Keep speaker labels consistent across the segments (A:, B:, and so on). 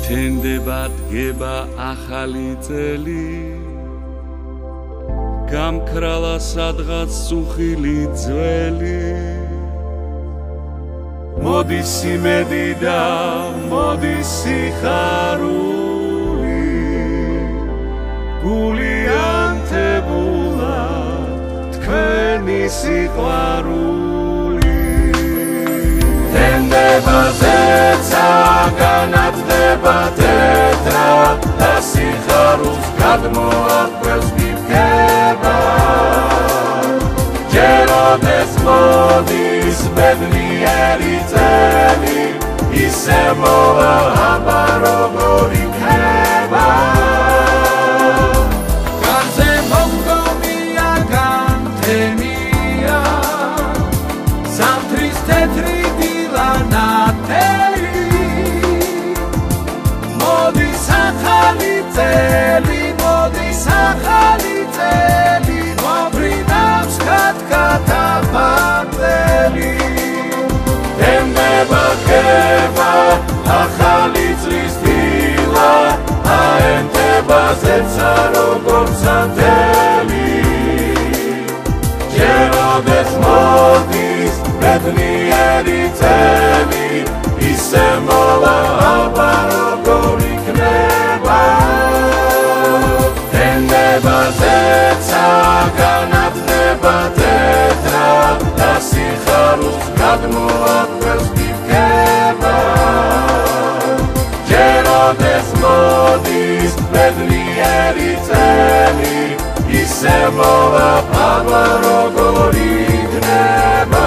A: შენდება დგება ახალი წელი გამქრალა სადღაც სუხილი ძველი მოდის იმედი და მოდის სიხარული გული ანთებულა თქვენი სიყვარული თენდებაზეცა განათდება თეთრა და სიხარულს გადმოაყვევს მიფქება ჯეროდეს მოდის ბედნიერი წელი ისე მოვა აბა როგორ იქნება განზე მომგონია განთენია ზამთრის თეთრი დილანათელი მოდის ახალი წელი მოდის ახალი წელი მობრინავს კათკათაბანდელი თენდება გება ახალი წლის დილა აენთება ზეცა როგორც ანდელი ჯეროდეს მოდის ბედნიერი წელი ისე მოვა აბა როგორ იქნება თენდება ზეცა განათდება თეთრა და სიხარულს გადმოაყვევს მიფქება ჯეროდეს მოდის ბედნიერი წელი ისე მოვა აბა როგორ იქნება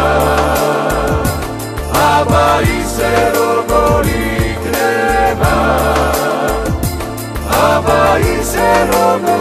A: აბა ისე როგორ იქნება აბა ისე როგორ